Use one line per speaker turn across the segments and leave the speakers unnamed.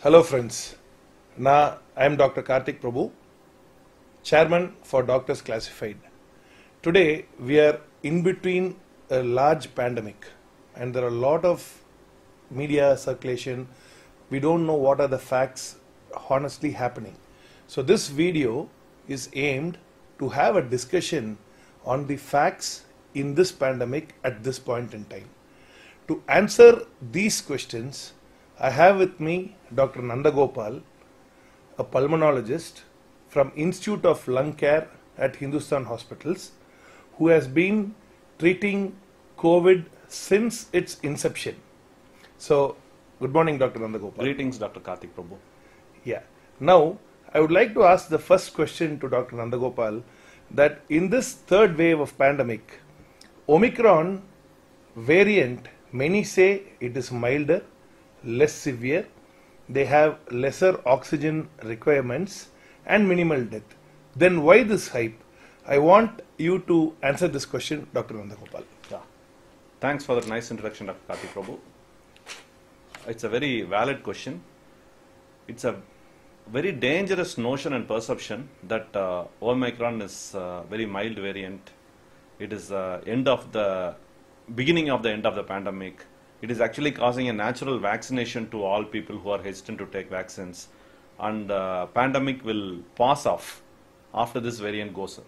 Hello friends, now I am Dr. Karthik Prabhu, Chairman for Doctors Classified. Today we are in between a large pandemic and there are a lot of media circulation. We don't know what are the facts honestly happening. So this video is aimed to have a discussion on the facts in this pandemic at this point in time. To answer these questions, I have with me Dr. Nandagopal, a pulmonologist from Institute of Lung Care at Hindustan Hospitals, who has been treating COVID since its inception. So, good morning, Dr. Nandagopal.
Greetings, Dr. Karthik Prabhu.
Yeah. Now, I would like to ask the first question to Dr. Nandagopal that in this third wave of pandemic, Omicron variant, many say it is milder, less severe, they have lesser oxygen requirements and minimal death. Then why this hype? I want you to answer this question, Dr. Nandagopal.
Yeah. Thanks for that nice introduction, Dr. Karthik Prabhu. It's a very valid question. It's a very dangerous notion and perception that Omicron is a very mild variant. It is beginning of the end of the pandemic. It is actually causing a natural vaccination to all people who are hesitant to take vaccines, and pandemic will pass off after this variant goes.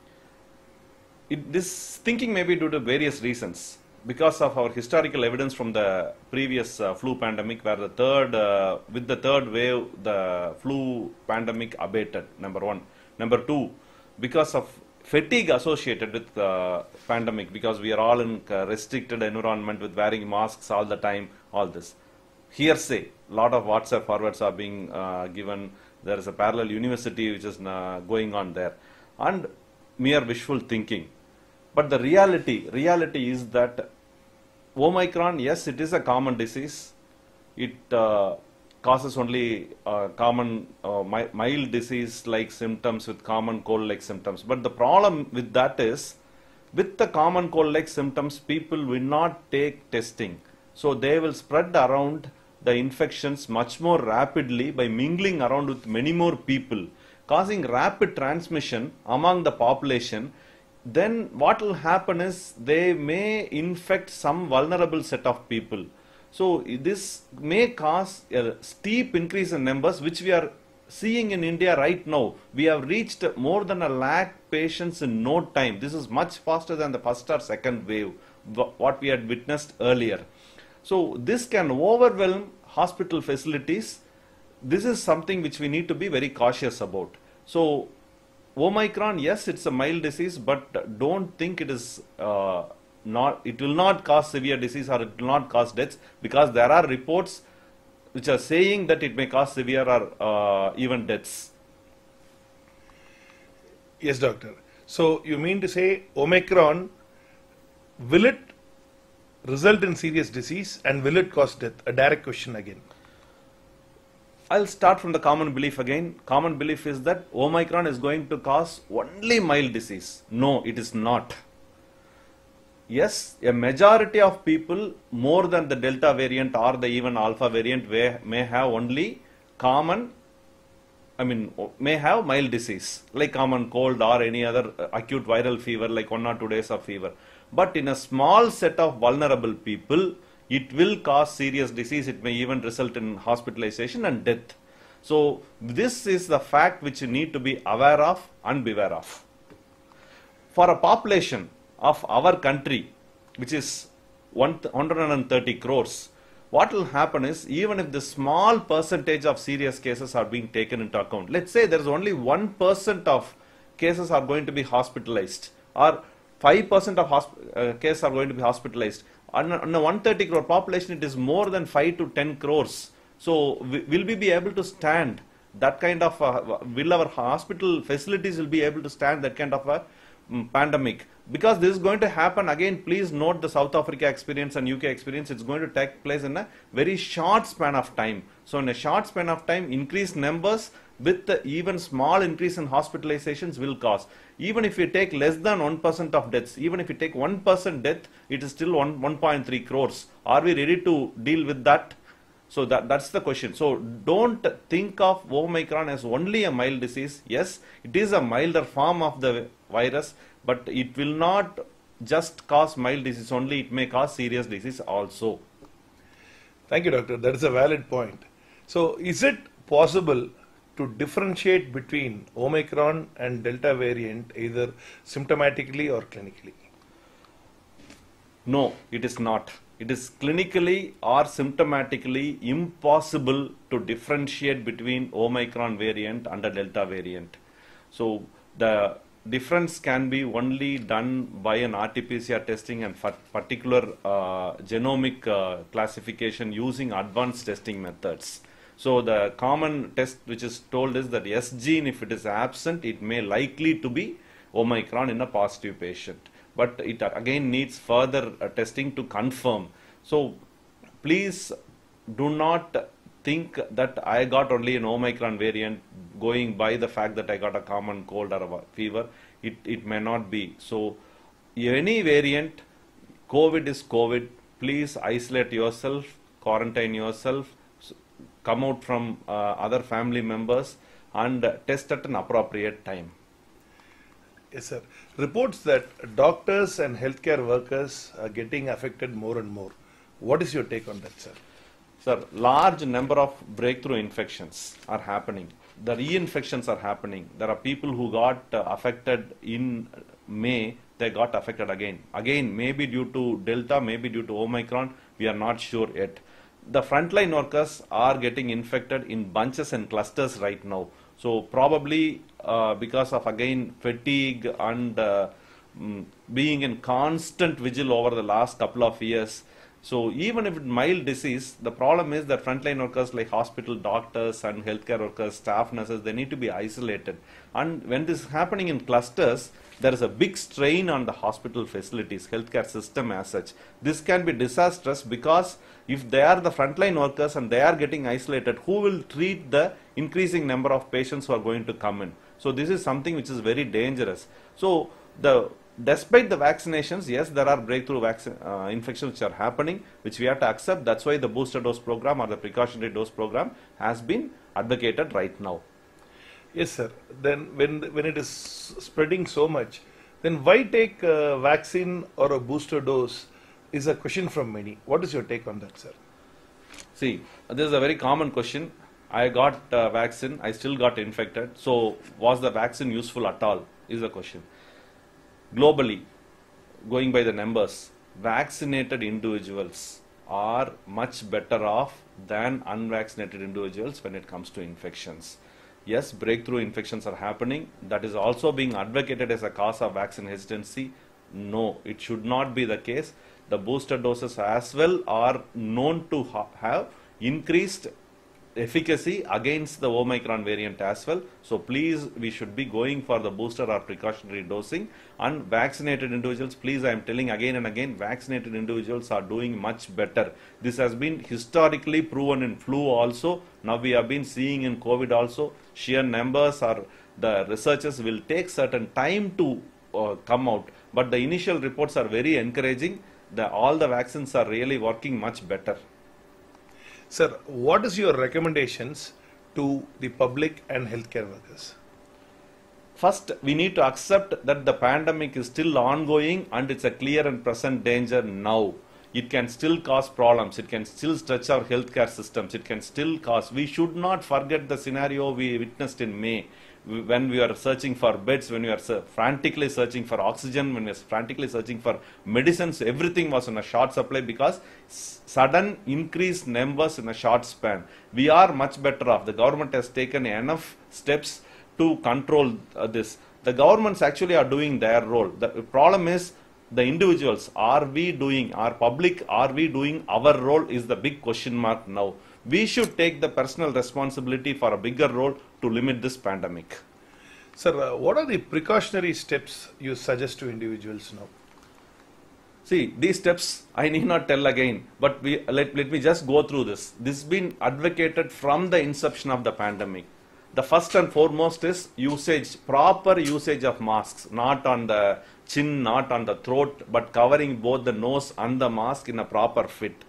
This thinking may be due to various reasons. Because of our historical evidence from the previous flu pandemic, where with the third wave, the flu pandemic abated, number one. Number two, because of fatigue associated with the pandemic, because we are all in a restricted environment with wearing masks all the time, all this. Hearsay, a lot of WhatsApp forwards are being given. There is a parallel university which is going on there. And mere wishful thinking. But the reality is that Omicron, yes, it is a common disease. It causes only common mild disease-like symptoms with common cold-like symptoms. But the problem with that is, with the common cold-like symptoms, people will not take testing. So they will spread around the infections much more rapidly by mingling around with many more people, causing rapid transmission among the population. Then what will happen is they may infect some vulnerable set of people. So this may cause a steep increase in numbers, which we are seeing in India right now. We have reached more than 1 lakh patients in no time. This is much faster than the first or second wave, what we had witnessed earlier. So this can overwhelm hospital facilities. This is something which we need to be very cautious about. So Omicron, yes, it's a mild disease, but don't think it is it will not cause severe disease or it will not cause deaths, because there are reports which are saying that it may cause severe or even deaths.
Yes, doctor. So you mean to say Omicron, will it result in serious disease and will it cause death? A direct question again.
I'll start from the common belief again. Common belief is that Omicron is going to cause only mild disease. No, it is not. Yes, a majority of people, more than the Delta variant or the even Alpha variant, may have only may have mild disease, like common cold or any other acute viral fever, like 1 or 2 days of fever. But in a small set of vulnerable people, it will cause serious disease. It may even result in hospitalization and death. So this is the fact which you need to be aware of and beware of. For a population of our country, which is 130 crores, what will happen is, even if the small percentage of serious cases are being taken into account, let's say there is only 1% of cases are going to be hospitalized, or 5% of cases are going to be hospitalized. On a 130 crore population, it is more than 5 to 10 crores. So will we be able to stand that kind of, will our hospital facilities will be able to stand that kind of a pandemic? Because this is going to happen, again, please note the South Africa experience and UK experience. It's going to take place in a very short span of time. So in a short span of time, increased numbers with the even small increase in hospitalizations will cause. Even if you take less than 1% of deaths, even if you take 1% death, it is still 1.3 crores. Are we ready to deal with that? So that's the question. So don't think of Omicron as only a mild disease. Yes, it is a milder form of the virus, but it will not just cause mild disease only, it may cause serious disease also.
Thank you, doctor. That is a valid point. So, is it possible to differentiate between Omicron and Delta variant either symptomatically or clinically?
No, it is not. It is clinically or symptomatically impossible to differentiate between Omicron variant and the Delta variant. So the difference can be only done by an RT-PCR testing and particular genomic classification using advanced testing methods. So the common test which is told is that S gene, if it is absent, it may likely to be Omicron in a positive patient. But it again needs further testing to confirm. So please do not think that I got only an Omicron variant going by the fact that I got a common cold or a fever. It may not be. So any variant, COVID is COVID. Please isolate yourself, quarantine yourself, come out from other family members and test at an appropriate time.
Yes, sir. Reports that doctors and healthcare workers are getting affected more and more. What is your take on that, sir?
Sir, large number of breakthrough infections are happening. The reinfections are happening. There are people who got affected in May, they got affected again. Again, maybe due to Delta, maybe due to Omicron, we are not sure yet. The frontline workers are getting infected in bunches and clusters right now. So probably because of again fatigue and being in constant vigil over the last couple of years. So even if it's mild disease, the problem is that frontline workers like hospital doctors and healthcare workers, staff nurses, they need to be isolated. And when this is happening in clusters, there is a big strain on the hospital facilities, healthcare system as such. This can be disastrous because if they are the frontline workers and they are getting isolated, who will treat the increasing number of patients who are going to come in? So this is something which is very dangerous. So despite the vaccinations, yes, there are breakthrough infections which are happening, which we have to accept. That's why the booster dose program or the precautionary dose program has been advocated right now.
Yes, sir. Then when it is spreading so much, then why take a vaccine or a booster dose is a question from many. What is your take on that, sir?
See, this is a very common question. I got vaccine, I still got infected. So was the vaccine useful at all is the question. Globally, going by the numbers, vaccinated individuals are much better off than unvaccinated individuals when it comes to infections. Yes, breakthrough infections are happening. That is also being advocated as a cause of vaccine hesitancy. No, it should not be the case. The booster doses as well are known to have increased efficacy against the Omicron variant as well. So please, we should be going for the booster or precautionary dosing. And vaccinated individuals, please, I am telling again and again, vaccinated individuals are doing much better. This has been historically proven in flu also. Now we have been seeing in COVID also. Sheer numbers or the researchers will take certain time to come out. But the initial reports are very encouraging. All the vaccines are really working much better.
Sir, what is your recommendations to the public and healthcare workers?
First, we need to accept that the pandemic is still ongoing and it's a clear and present danger now. It can still cause problems. It can still stretch our healthcare systems. It can still cause. We should not forget the scenario we witnessed in May when we are searching for beds, when we are frantically searching for oxygen, when we are frantically searching for medicines. Everything was in a short supply because sudden increased numbers in a short span. We are much better off. The government has taken enough steps to control this. The governments actually are doing their role. The problem is the individuals. Are we doing, our public, are we doing our role is the big question mark now. We should take the personal responsibility for a bigger role to limit this pandemic.
Sir, what are the precautionary steps you suggest to individuals now?
See, these steps I need not tell again, but let me just go through this. This has been advocated from the inception of the pandemic. The first and foremost is proper usage of masks, not on the chin, not on the throat, but covering both the nose and the mask in a proper fit.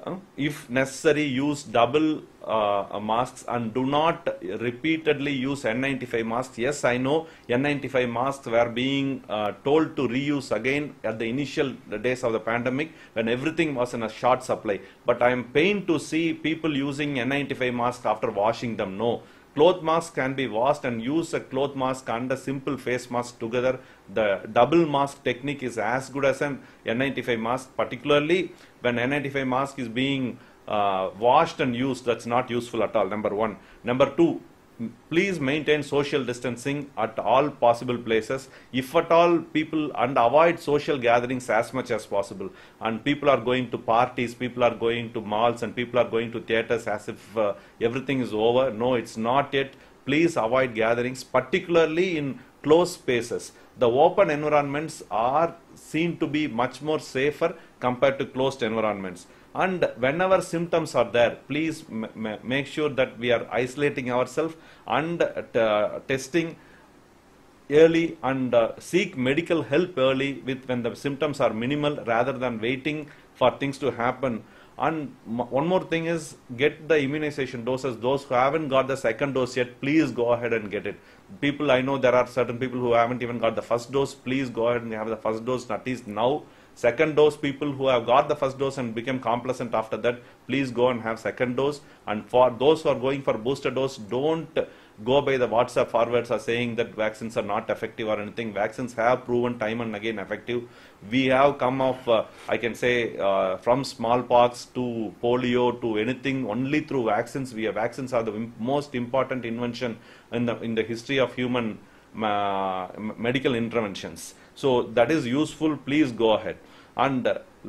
If necessary, use double masks and do not repeatedly use N95 masks. Yes, I know N95 masks were being told to reuse again at the initial days of the pandemic when everything was in a short supply. But I am pained to see people using N95 masks after washing them. No. Cloth mask can be washed, and use a cloth mask and a simple face mask together. The double mask technique is as good as an N95 mask, particularly when N95 mask is being washed and used. That's not useful at all, number one. Number two, please maintain social distancing at all possible places, if at all people, and avoid social gatherings as much as possible. And people are going to parties, people are going to malls, and people are going to theaters as if everything is over. No, it's not yet. Please avoid gatherings, particularly in closed spaces. The open environments are seen to be much more safer compared to closed environments. And whenever symptoms are there, please make sure that we are isolating ourselves and testing early, and seek medical help early when the symptoms are minimal, rather than waiting for things to happen. And one more thing is, get the immunization doses. Those who haven't got the second dose yet, please go ahead and get it. People, I know there are certain people who haven't even got the first dose. Please go ahead and have the first dose at least now. Second dose, people who have got the first dose and become complacent after that, please go and have second dose. And for those who are going for booster dose, don't go by the WhatsApp forwards are saying that vaccines are not effective or anything. Vaccines have proven time and again effective. We have come off, I can say, from smallpox to polio to anything only through vaccines. Vaccines are the most important invention in the history of human medical interventions. So that is useful. Please go ahead. And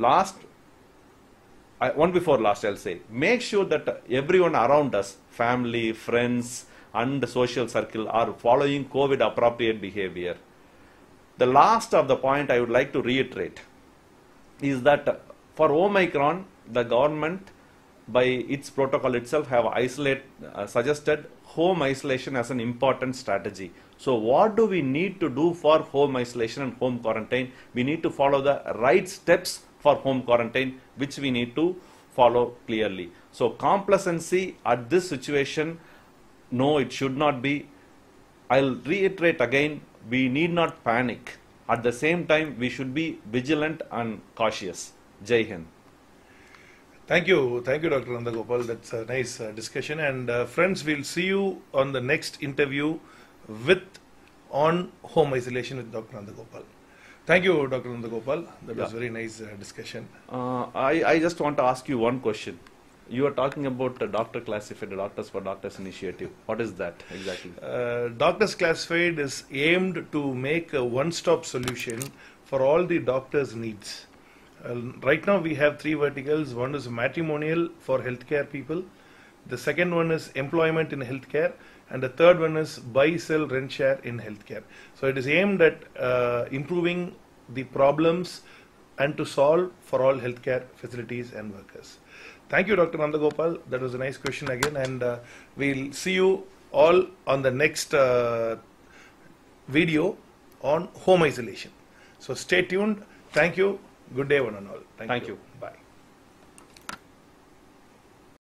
one before last, I'll say, make sure that everyone around us, family, friends, and the social circle, are following COVID appropriate behavior. The last of the point I would like to reiterate is that for Omicron, the government, by its protocol itself, have suggested home isolation as an important strategy. So what do we need to do for home isolation and home quarantine? We need to follow the right steps for home quarantine, which we need to follow clearly. So complacency at this situation, no, it should not be. I'll reiterate again, we need not panic. At the same time, we should be vigilant and cautious. Jai Hind.
Thank you, Dr. Nandagopal. That's a nice discussion. And friends, we'll see you on the next interview on home isolation with Dr. Nandagopal. Thank you, Dr. Nandagopal. That was very nice discussion.
I just want to ask you one question. You are talking about Doctor Classified, Doctors for Doctors initiative. What is that exactly?
Doctors Classified is aimed to make a one-stop solution for all the doctors' needs. Right now we have three verticals. One is matrimonial for healthcare people. The second one is employment in healthcare. And the third one is buy, sell, rent, share in healthcare. So it is aimed at improving the problems and to solve for all healthcare facilities and workers. Thank you, Dr. Nandagopal. That was a nice question again. And we'll see you all on the next video on home isolation. So stay tuned. Thank you. Good day, one and all. Thank you.
Bye.